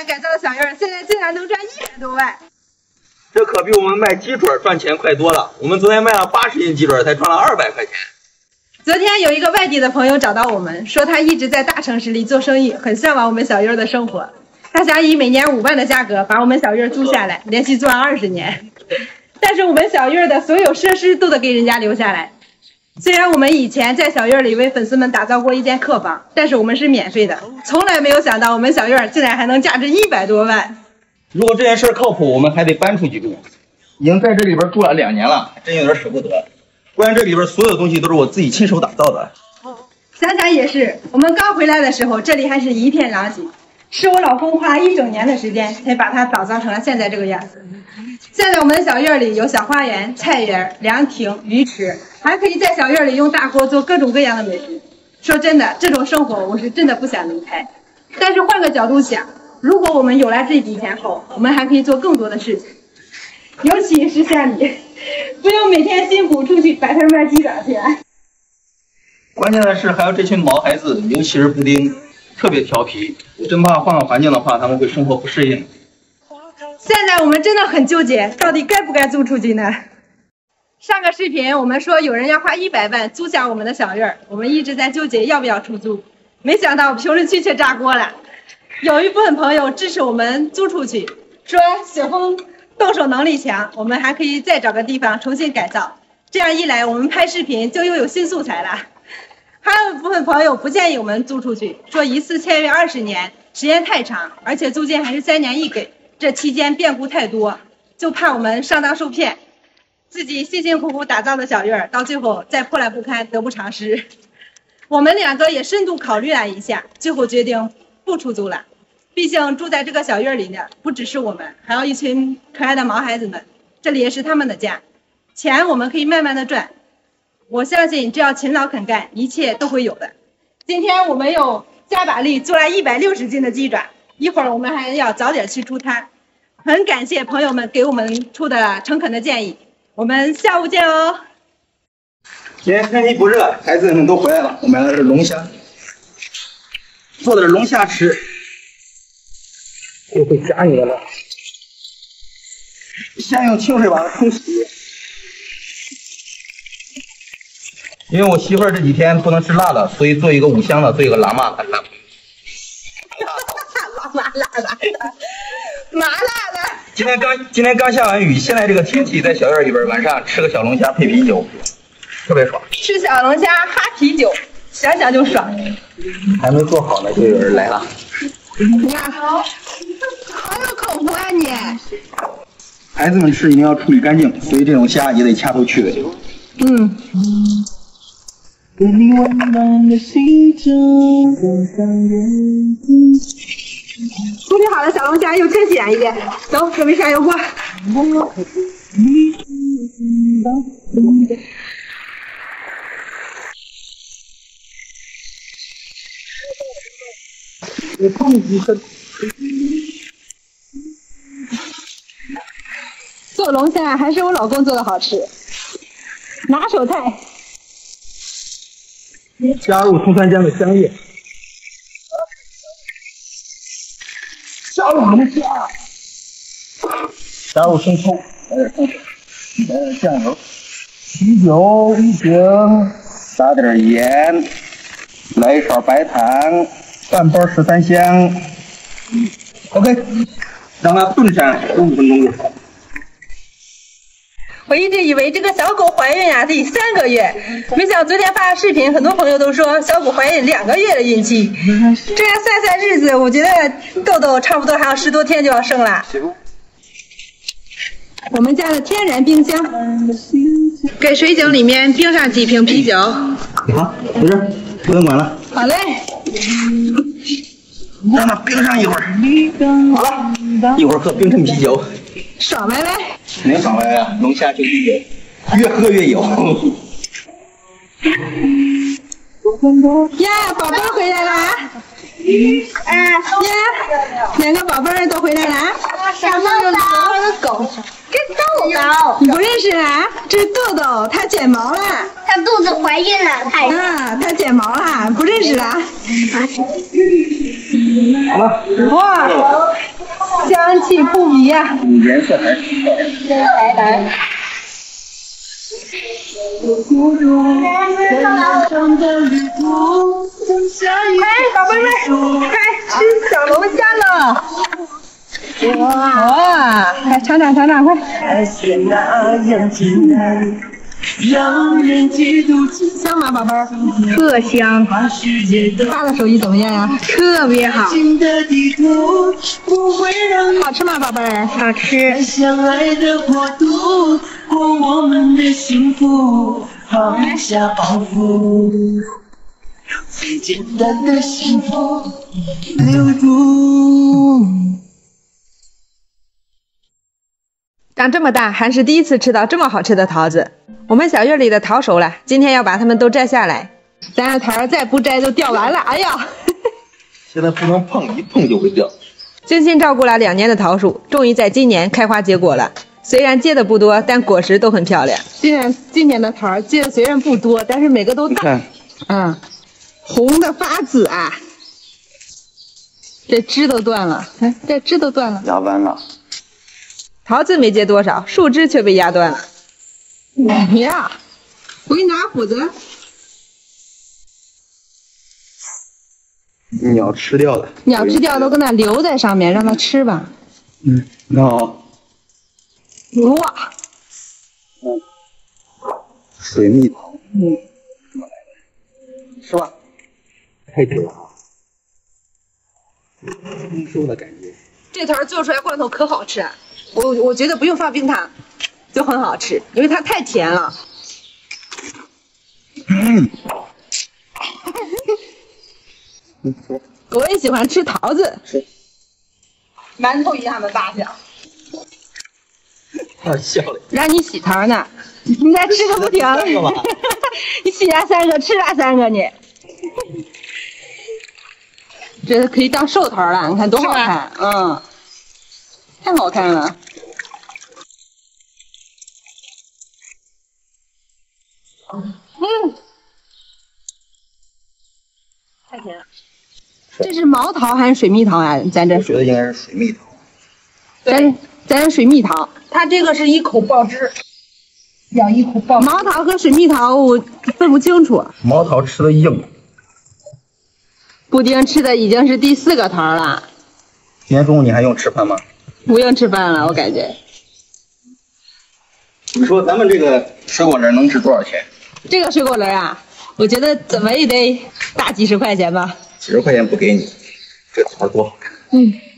年改造的小院，现在竟然能赚100多万， 这可比我们卖鸡爪赚钱快多了。我们昨天卖了80斤鸡爪，才赚了200块钱。 昨天有一个外地的朋友找到我们，说他一直在大城市里做生意，很向往我们小院的生活。他想以每年5万的价格把我们小院租下来，连续做20年。但是我们小院的所有设施都得给人家留下来。虽然我们以前在小院里为粉丝们打造过一间客房，但是我们是免费的，从来没有想到我们小院竟然还能价值100多万。 如果这件事靠谱，我们还得搬出去住。已经在这里边住了2年了，真有点舍不得。不然这里边所有东西都是我自己亲手打造的。 想想也是，我们刚回来的时候，这里还是一片狼藉，是我老公花1整年的时间才把它打造成了现在这个样子。现在我们的小院里有小花园、菜园、凉亭、鱼池，还可以在小院里用大锅做各种各样的美食。说真的，这种生活我是真的不想离开。但是换个角度想，如果我们有了这笔钱后，我们还可以做更多的事情，尤其是像你，不用每天辛苦出去摆摊卖鸡爪去。 关键的是还有这群毛孩子，尤其是布丁，特别调皮，我真怕换个环境的话，他们会生活不适应。 现在我们真的很纠结，到底该不该租出去呢？上个视频我们说有人要花100万租下我们的小院，我们一直在纠结要不要出租，没想到评论区却炸锅了。有一部分朋友支持我们租出去，说雪峰动手能力强，我们还可以再找个地方重新改造，这样一来我们拍视频就又有新素材了。还有一部分朋友不建议我们租出去，说一次签约20年，时间太长，而且租金还是3年一给，这期间变故太多，就怕我们上当受骗，自己辛辛苦苦打造的小院到最后再破烂不堪，得不偿失。我们2个也深度考虑了一下，最后决定不出租了。毕竟住在这个小院里呢，不只是我们，还有一群可爱的毛孩子们，这里也是他们的家。钱我们可以慢慢的赚，我相信只要勤劳肯干，一切都会有的。今天我们又加把力做了160斤的鸡爪，一会儿我们还要早点去出摊。很感谢朋友们给我们出的诚恳的建议，我们下午见哦。 今天天气不热，孩子们都回来了，我买了这龙虾，做的是龙虾吃。又会夹你的了，先用清水把它冲洗。因为我媳妇儿这几天不能吃辣的，所以做一个5香的，做一个辣麻的。 麻辣的。 今天刚下完雨，现在这个天气在小院里边，晚上吃个小龙虾配啤酒，特别爽。 吃小龙虾哈啤酒，想想就爽。 还没做好呢，就有人来了。 呀，好有口福啊你！ 孩子们吃一定要处理干净，所以这种虾也得掐头去尾。 处理好了小龙虾又清洗一遍，走，准备下油锅。做龙虾还是我老公做的好吃，拿手菜。 加入葱蒜姜的香叶，加入龙虾，加入生抽，来点酱油，啤酒1瓶，撒点盐，来一勺白糖，半包13香。OK， 让它炖上15分钟就好。 我一直以为这个小狗怀孕啊得3个月，没想到昨天发的视频，很多朋友都说小狗怀孕2个月的孕期。这样算算日子，我觉得豆豆差不多还要10多天就要生了。我们家的天然冰箱，给水井里面冰上几瓶啤酒。 好，没事，不用管了。 好嘞。 让它冰上一会儿。好了，一会儿喝冰镇啤酒。 爽歪歪， 肯定爽歪歪啊！龙虾就啤酒，越喝越有。 呀，宝贝儿回来啦！呀，2个宝贝儿都回来啦！ 小豆豆的狗，这豆豆， 你不认识啊？这是豆豆，它剪毛了。 它肚子怀孕了， 它剪毛了，不认识了。 好了。 哇，香气扑鼻呀！ 颜色还是挺漂亮。 来。哎，宝贝们，快吃小龙虾了！哇，来尝尝，快！香吗，宝贝儿？ 特香， 爸的手艺怎么样呀？ 特别好， 好吃吗，宝贝儿？ 好吃。 相爱的国度，过我们的幸福，放下包袱，最简单的幸福留住。 长这么大，还是第一次吃到这么好吃的桃子。我们小院里的桃熟了，今天要把它们都摘下来。咱的桃再不摘就掉完了，哎呀！ 现在不能碰，一碰就会掉。 精心照顾了2年的桃树，终于在今年开花结果了。虽然结的不多，但果实都很漂亮。今年的桃结的虽然不多，但是每个都大。红的发紫啊！这枝都断了，看这枝都断了， 压弯了。 桃子没结多少，树枝却被压断了。呀，我给你拿斧子。 鸟吃掉的。 鸟吃掉都跟它留在上面，让它吃吧。 好。 哇。 水蜜桃。吃吧。太甜了。丰收的感觉。 这桃做出来罐头可好吃啊！我觉得不用放冰糖，就很好吃，因为它太甜了。我也喜欢吃桃子，馒头一样的大小。 他笑了。 让你洗桃呢，你再吃个不停。你洗了3个，吃了3个你。这可以当寿桃了，你看多好看，太好看了。太甜了。这是毛桃还是水蜜桃啊？咱这我觉得应该是水蜜桃。 咱水蜜桃， 它这个是一口爆汁，咬一口爆。 毛桃和水蜜桃我分不清楚。 毛桃吃的硬。 布丁吃的已经是第4个桃了。 今天中午你还用吃饭吗？ 不用吃饭了，我感觉。 你说咱们这个水果仁能值多少钱？ 这个水果仁啊，我觉得怎么也得大几十块钱吧。 几十块钱不给你，这桃多好看。